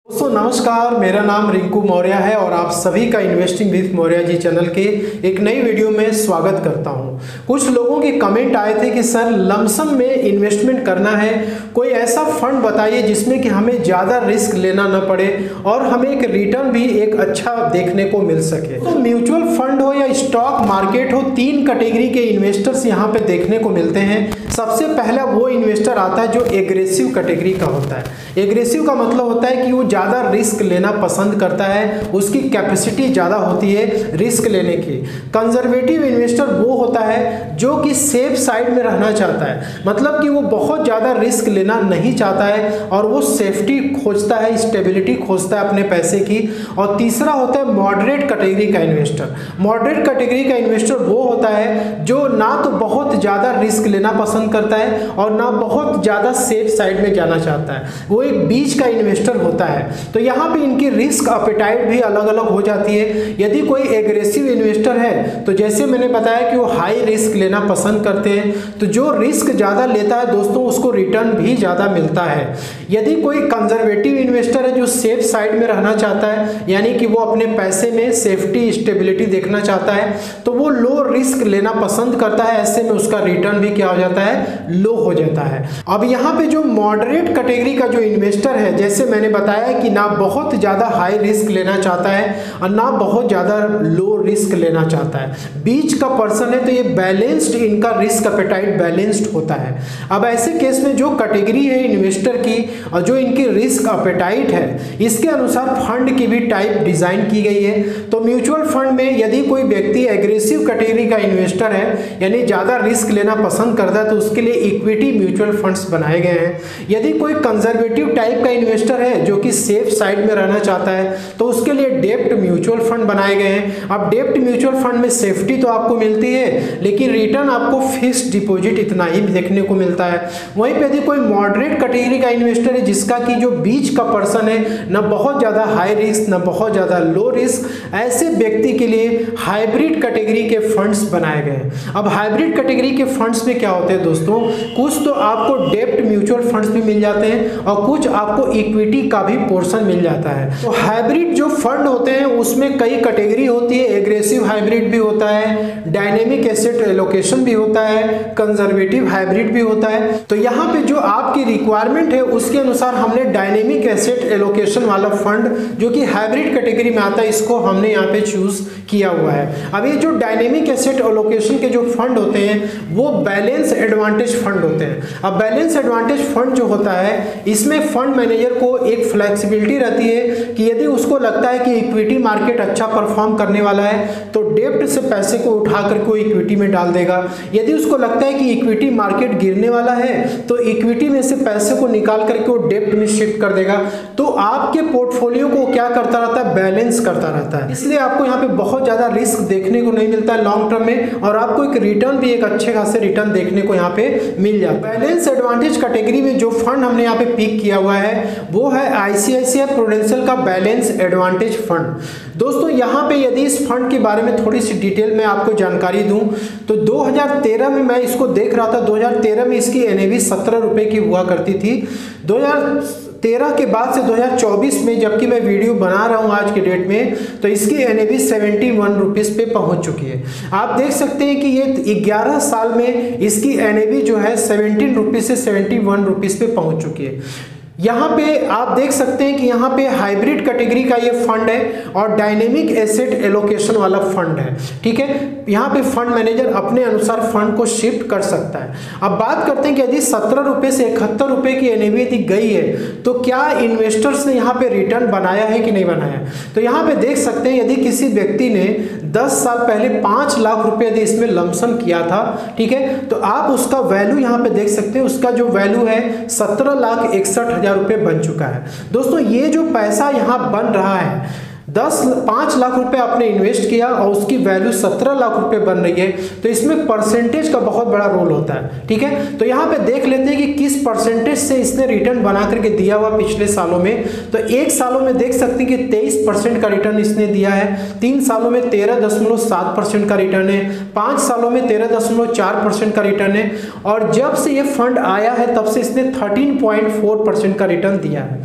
दोस्तों नमस्कार, मेरा नाम रिंकू मौर्य है और आप सभी का investing with Maurya ji channel के एक नई वीडियो में स्वागत करता हूं। कुछ लोगों के कमेंट आए थे कि सर लमसम में इन्वेस्टमेंट करना है, कोई ऐसा फंड बताइए जिसमें कि हमें ज़्यादा रिस्क लेना न पड़े और हमें एक रिटर्न भी एक अच्छा देखने को मिल सके। तो म्यूचुअल फंड हो या स्टॉक मार्केट हो, तीन कैटेगरी के इन्वेस्टर्स यहाँ पे देखने को मिलते हैं। सबसे पहला वो इन्वेस्टर आता है जो एग्रेसिव कैटेगरी का होता है। एग्रेसिव का मतलब होता है कि वो ज़्यादा रिस्क लेना पसंद करता है, उसकी कैपेसिटी ज़्यादा होती है रिस्क लेने की। कंजर्वेटिव इन्वेस्टर वो होता है जो कि सेफ साइड में रहना चाहता है, मतलब कि वो बहुत ज़्यादा रिस्क लेना नहीं चाहता है और वो सेफ्टी खोजता है, स्टेबिलिटी खोजता है अपने पैसे की। और तीसरा होता है मॉडरेट कैटेगरी का इन्वेस्टर। मॉडरेट कैटेगरी का इन्वेस्टर वो होता है जो ना तो बहुत ज़्यादा रिस्क लेना पसंद करता है और ना बहुत ज़्यादा सेफ साइड में जाना चाहता है, वो एक बीच का इन्वेस्टर होता है। तो यहाँ पे इनकी रिस्क अपेटाइट भी अलग अलग हो जाती है। यदि कोई एग्रेसिव इन्वेस्टर है तो जैसे मैंने बताया कि वो हाई रिस्क लेना पसंद करते हैं, तो जो रिस्क ज़्यादा लेता है दोस्तों उसको रिटर्न भी ज़्यादा मिलता है। यदि कोई कंजर्वेटिव इन्वेस्टर है जो सेफ साइड में रहना चाहता है, यानी कि वो अपने पैसे में सेफ्टी स्टेबिलिटी देखना चाहता है, तो वो लो रिस्क लेना पसंद करता है। ऐसे में उसका रिटर्न भी क्या हो जाता है, लो हो जाता है। अब यहाँ पे जो मॉडरेट कैटेगरी का जो इन्वेस्टर है, जैसे मैंने बताया कि ना बहुत ज़्यादा हाई रिस्क लेना चाहता है और ना बहुत ज़्यादा लो रिस्क लेना चाहता है, बीच का पर्सन है, तो ये बैलेंस्ड, इनका रिस्क अपेटाइट बैलेंस्ड होता है। अब ऐसे केस में जो कैटेगरी है इन्वेस्टर की और जो इनकी रिस्क अपेटाइट है, इसके अनुसार फंड की भी टाइप डिज़ाइन की गई है। तो म्यूचुअल फंड में यदि कोई व्यक्ति एग्रेसिव कैटेगरी का इन्वेस्टर है, यानी ज़्यादा रिस्क लेना पसंद करता है, तो उसके लिए इक्विटी म्यूचुअल फंड्स बनाए गए हैं। यदि कोई कंजर्वेटिव टाइप का इन्वेस्टर है जो कि सेफ साइड में रहना चाहता है, तो उसके लिए डेब्ट म्यूचुअल फंड बनाए गए हैं। अब डेब्ट म्यूचुअल फंड में सेफ्टी तो आपको मिलती है, लेकिन रिटर्न आपको फिक्स्ड डिपॉजिट इतना ही देखने को मिलता है। वहीं पे यदि कोई मॉडरेट कैटेगरी का इन्वेस्टर है जिसका कि जो बीच का पर्सन है, ना बहुत ज़्यादा हाई रिस्क ना बहुत ज़्यादा लो रिस्क, ऐसे व्यक्ति के लिए हाइब्रिड कैटेगरी के फंड्स बनाए गए हैं। अब हाइब्रिड कैटेगरी के फंड्स में क्या होते हैं दोस्तों, कुछ तो आपको डेब्ट म्यूचुअल फंड्स भी मिल जाते हैं और कुछ आपको इक्विटी का भी पोर्शन मिल जाता है। तो हाइब्रिड जो फंड होते हैं उसमें कई कैटेगरी होती है। एग्रेसिव हाइब्रिड भी होता है, डायनेमिक एसेट एलोकेशन भी होता है, कंजर्वेटिव हाइब्रिड भी होता है। तो यहाँ पे जो आपकी रिक्वायरमेंट है उसके अनुसार हमने डायनेमिक एसेट एलोकेशन वाला फंड जो कि हाइब्रिड कैटेगरी में आता है, इसको हमने यहाँ पे चूज किया हुआ है। अब ये जो डायनेमिक एसेट एलोकेशन के जो फंड होते हैं वो बैलेंस एडवांटेज फंड होते हैं। अब बैलेंस एडवांटेज फंड जो होता है, इसमें फंड मैनेजर को एक फ्लेक्सिबिलिटी रहती है कि यदि उसको लगता है कि इक्विटी मार्केट अच्छा परफॉर्म करने वाला है तो डेब्ट से पैसे को उठा करके वो इक्विटी में डाल देगा। यदि उसको लगता है कि इक्विटी मार्केट गिरने वाला है तो इक्विटी में से पैसे को निकाल करके वो डेब्ट में शिफ्ट कर देगा। तो आपके पोर्टफोलियो को क्या करता रहता है, बैलेंस करता रहता है। इसलिए आपको यहाँ पे बहुत ज़्यादा रिस्क देखने को नहीं मिलता है लॉन्ग टर्म में, और आपको एक रिटर्न भी एक अच्छे खासे रिटर्न देखने को यहाँ पे मिल जाता है। बैलेंस एडवांटेज कैटेगरी में जो फंड हमने यहाँ पे पिक किया हुआ है वो है आईसीआईसीआई प्रूडेंशियल का बैलेंस एडवांटेज फंड। दोस्तों यहाँ पे यदि इस फंड के बारे में थोड़ी सी डिटेल में आपको जानकारी दूं तो 2013 में मैं इसको देख रहा था। 2013 में इसकी एनएवी 17 रुपए की हुआ करती थी। 2013 के बाद से 2024 में जबकि मैं वीडियो बना रहा हूँ आज के डेट में, तो इसकी एनएवी 71 रुपीज़ पे पहुँच चुकी है। आप देख सकते हैं कि ये 11 साल में इसकी एनएवी जो है 17 रुपीज़ से 71 रुपीज़ पे पहुँच चुकी है। यहाँ पे आप देख सकते हैं कि यहाँ पे हाइब्रिड कैटेगरी का ये फंड है और डायनेमिक एसेट एलोकेशन वाला फंड है। ठीक है, यहाँ पे फंड मैनेजर अपने अनुसार फंड को शिफ्ट कर सकता है। अब बात करते हैं कि यदि 17 रुपये से 71 रुपये की एनएवी यदि गई है तो क्या इन्वेस्टर्स ने यहाँ पे रिटर्न बनाया है कि नहीं बनाया। तो यहाँ पे देख सकते हैं यदि किसी व्यक्ति ने 10 साल पहले 5 लाख रुपये यदि इसमें लमसम किया था, ठीक है, तो आप उसका वैल्यू यहाँ पे देख सकते हैं। उसका जो वैल्यू है 17,61,000 रुपये बन चुका है। दोस्तों ये जो पैसा यहाँ बन रहा है, 5 लाख रुपए आपने इन्वेस्ट किया और उसकी वैल्यू 17 लाख रुपए बन रही है, तो इसमें परसेंटेज का बहुत बड़ा रोल होता है। ठीक है, तो यहाँ पे देख लेते हैं कि किस परसेंटेज से इसने रिटर्न बना करके दिया हुआ पिछले सालों में। तो 1 सालों में देख सकते हैं कि 23% का रिटर्न इसने दिया है, 3 सालों में 13.7% का रिटर्न है, 5 सालों में 13.4% का रिटर्न है, और जब से ये फंड आया है तब से इसने 13.4% का रिटर्न दिया है।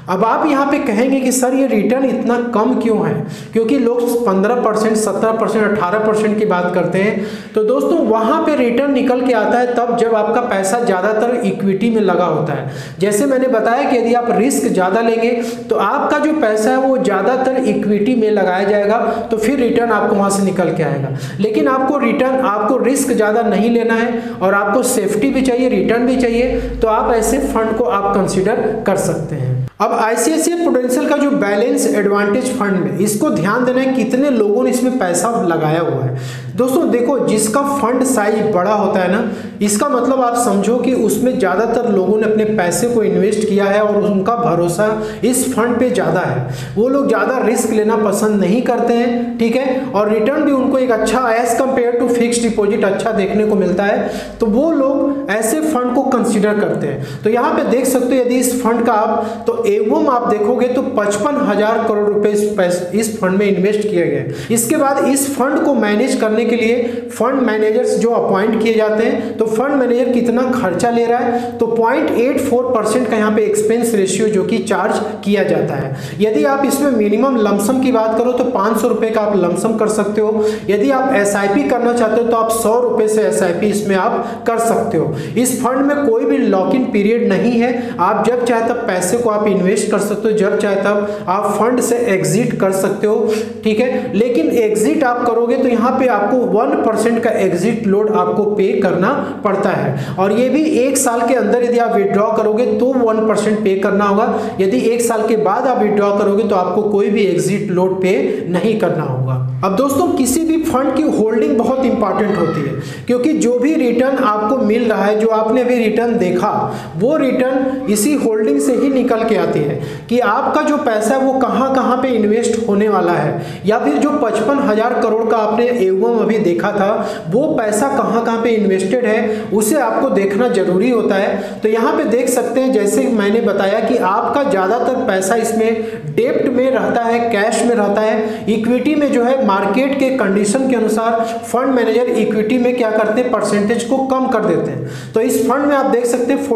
अब आप यहाँ पे कहेंगे कि सर ये रिटर्न इतना कम क्यों है, क्योंकि लोग 15%, 17%, 18% की बात करते हैं। तो दोस्तों वहाँ पे रिटर्न निकल के आता है तब जब आपका पैसा ज़्यादातर इक्विटी में लगा होता है। जैसे मैंने बताया कि यदि आप रिस्क ज़्यादा लेंगे तो आपका जो पैसा है वो ज़्यादातर इक्विटी में लगाया जाएगा, तो फिर रिटर्न आपको वहाँ से निकल के आएगा। लेकिन आपको रिस्क ज़्यादा नहीं लेना है और आपको सेफ्टी भी चाहिए, रिटर्न भी चाहिए, तो आप ऐसे फंड को आप कंसिडर कर सकते हैं। अब आईसीआईसीआई प्रूडेंशियल का जो बैलेंस एडवांटेज फंड में, इसको ध्यान देना है कितने लोगों ने इसमें पैसा लगाया हुआ है। दोस्तों देखो, जिसका फंड साइज बड़ा होता है ना, इसका मतलब आप समझो कि उसमें ज़्यादातर लोगों ने अपने पैसे को इन्वेस्ट किया है और उनका भरोसा इस फंड पे ज़्यादा है। वो लोग ज़्यादा रिस्क लेना पसंद नहीं करते हैं, ठीक है, और रिटर्न भी उनको एक अच्छा edge compare to fixed deposit अच्छा देखने को मिलता है, तो वो लोग ऐसे फंड को कंसिडर करते हैं। तो यहाँ पे देख सकते हो, यदि इस फंड का आप तो एवं आप देखोगे तो 55,000 करोड़ रुपए इस फंड में इन्वेस्ट किए गए। इसके बाद इस फंड को मैनेज करने के लिए फंड मैनेजर्स जो अपॉइंट किए जाते हैं, तो फंड मैनेजर कितना खर्चा ले रहा है, तो 0.84% का यहाँ पे एक्सपेंस रेशियो जो कि चार्ज किया जाता है। यदि आप इसमें मिनिमम लमसम की बात करो तो 500 रुपए का आप लमसम कर सकते हो। यदि आप एसआईपी करना चाहते हो तो आप 100 रुपए से एसआईपी इसमें आप कर सकते हो। इस फंड में कोई भी लॉक इन पीरियड नहीं है, आप जब चाहे तब पैसे को आप इन्वेस्ट कर सकते हो, जब चाहे तब आप फंड से एग्जिट कर सकते हो, ठीक है। लेकिन एग्जिट आप करोगे तो यहाँ पे आपको 1% का एग्जिट लोड आपको पे करना पड़ता है, और ये भी 1 साल के अंदर यदि आप विड्रॉ करोगे तो 1% पे करना होगा। यदि 1 साल के बाद आप विड्रॉ करोगे तो आपको कोई भी एग्जिट लोड पे नहीं करना होगा। अब दोस्तों, किसी भी फंड की होल्डिंग बहुत इंपॉर्टेंट होती है, क्योंकि जो भी रिटर्न आपको मिल रहा है, जो आपने भी रिटर्न देखा, वो रिटर्न इसी होल्डिंग से ही निकल के आती है कि आपका जो पैसा है वो कहाँ कहाँ पे इन्वेस्ट होने वाला है, या फिर जो 55,000 करोड़ का आपने एवं अभी देखा था वो पैसा कहाँ कहाँ पे इन्वेस्टेड है, उसे आपको देखना जरूरी होता है। तो यहाँ पे देख सकते हैं, जैसे मैंने बताया कि आपका ज़्यादातर पैसा इसमें डेब्ट में रहता है, कैश में रहता है। इक्विटी में जो है मार्केट के कंडीशन के अनुसार फंड मैनेजर इक्विटी में क्या करते हैं, परसेंटेज को कम कर देते हैं। तो इस फंड में आप देख सकते हैं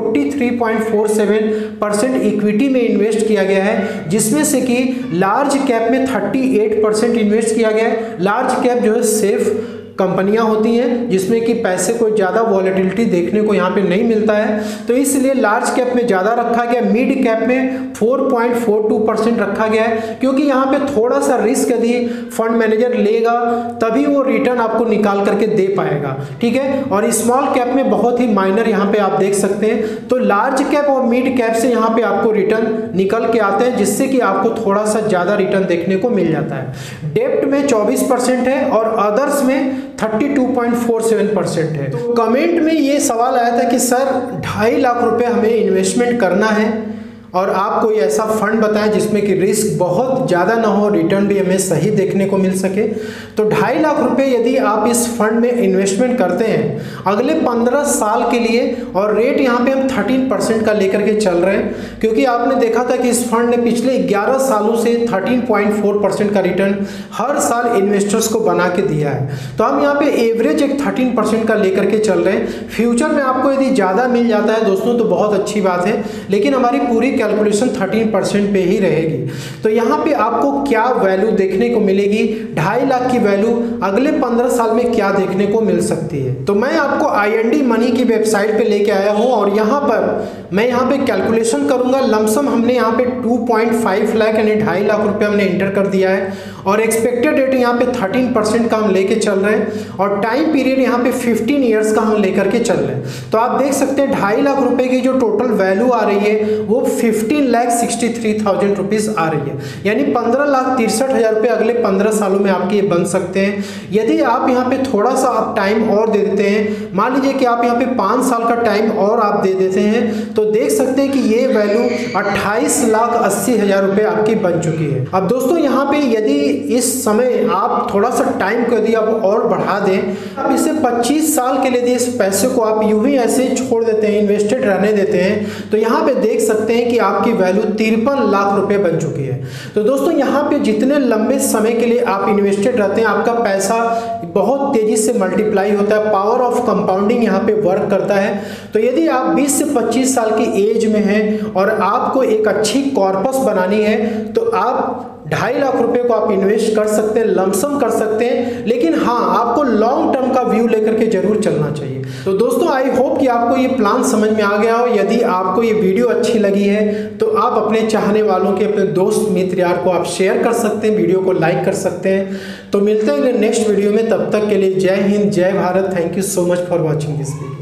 43.47% इक्विटी में इन्वेस्ट किया गया है, जिसमें से कि लार्ज कैप में 38% इन्वेस्ट किया गया है। लार्ज कैप जो है सेफ कंपनियां होती हैं जिसमें कि पैसे को ज़्यादा वॉलेटिलिटी देखने को यहाँ पे नहीं मिलता है, तो इसलिए लार्ज कैप में ज़्यादा रखा गया। मिड कैप में 4.42% रखा गया है, क्योंकि यहाँ पे थोड़ा सा रिस्क यदि फंड मैनेजर लेगा तभी वो रिटर्न आपको निकाल करके दे पाएगा, ठीक है। और स्मॉल कैप में बहुत ही माइनर यहाँ पे आप देख सकते हैं। तो लार्ज कैप और मिड कैप से यहाँ पे आपको रिटर्न निकल के आते हैं, जिससे कि आपको थोड़ा सा ज़्यादा रिटर्न देखने को मिल जाता है। डेब्ट में 24% है और अदर्स में 32.47% है। तो कमेंट में ये सवाल आया था कि सर 2.5 लाख रुपए हमें इन्वेस्टमेंट करना है और आप कोई ऐसा फंड बताएं जिसमें कि रिस्क बहुत ज़्यादा ना हो, रिटर्न भी हमें सही देखने को मिल सके। तो 2.5 लाख रुपए यदि आप इस फंड में इन्वेस्टमेंट करते हैं अगले 15 साल के लिए, और रेट यहाँ पे हम 13% का लेकर के चल रहे हैं, क्योंकि आपने देखा था कि इस फंड ने पिछले 11 सालों से 13.4% का रिटर्न हर साल इन्वेस्टर्स को बना के दिया है। तो हम यहाँ पे एवरेज एक 13% का लेकर के चल रहे हैं। फ्यूचर में आपको यदि ज़्यादा मिल जाता है दोस्तों तो बहुत अच्छी बात है, लेकिन हमारी पूरी कैलकुलेशन 13% पे ही रहेगी। तो यहाँ पे आपको क्या वैल्यू देखने को मिलेगी, 2.5 लाख की वैल्यू अगले 15 साल में क्या देखने को मिल सकती है। तो मैं आपको IND मनी की वेबसाइट पे लेके आया हूँ और यहाँ पर मैं यहाँ पे कैलकुलेशन करूँगा। लमसम हमने यहाँ पे 2.5 लाख यानी 2.5 लाख रुपये हमने इंटर कर दिया है, और एक्सपेक्टेड रेट यहाँ पे 13% का हम लेके चल रहे हैं, और टाइम पीरियड यहाँ पे 15 ईयर्स का हम लेकर के चल रहे हैं। तो आप देख सकते हैं 2.5 लाख रुपए की जो टोटल वैल्यू आ रही है वो 15,63,000 रुपीज़ आ रही है, यानी 15,63,000 रुपये अगले 15 सालों में आपके ये बन सकते हैं। यदि आप यहाँ पे थोड़ा सा आप टाइम और दे देते हैं, मान लीजिए कि आप यहाँ पे 5 साल का टाइम और आप दे देते हैं, तो देख सकते हैं कि ये वैल्यू 28,80,000 रुपये आपकी बन चुकी है। अब दोस्तों यहाँ पे यदि इस समय आप थोड़ा सा टाइम को यदि आप और बढ़ा दें, आप इसे 25 साल के लिए इस पैसे को आप यूं ही ऐसे छोड़ देते हैं, इन्वेस्टेड रहने देते हैं, तो यहाँ पे देख सकते हैं कि आपकी वैल्यू 53 लाख रुपए बन चुकी है। तो दोस्तों यहाँ पे जितने लंबे समय के लिए आप इन्वेस्टेड रहते हैं, आपका पैसा बहुत तेजी से मल्टीप्लाई होता है, पावर ऑफ कंपाउंडिंग यहाँ पे वर्क करता है। तो यदि आप 20 से 25 साल की एज में हैं और आपको एक अच्छी कॉर्पस बनानी है, तो आप 2.5 लाख रुपए को आप इन्वेस्ट कर सकते हैं, लमसम कर सकते हैं, लेकिन हाँ, आपको लॉन्ग टर्म का व्यू लेकर के जरूर चलना चाहिए। तो दोस्तों आई होप कि आपको ये प्लान समझ में आ गया हो। यदि आपको ये वीडियो अच्छी लगी है तो आप अपने चाहने वालों के, अपने दोस्त मित्र यार को आप शेयर कर सकते हैं, वीडियो को लाइक कर सकते हैं। तो मिलते हैं नेक्स्ट वीडियो में, तब तक के लिए जय हिंद, जय Bharat. Thank you so much for watching this video.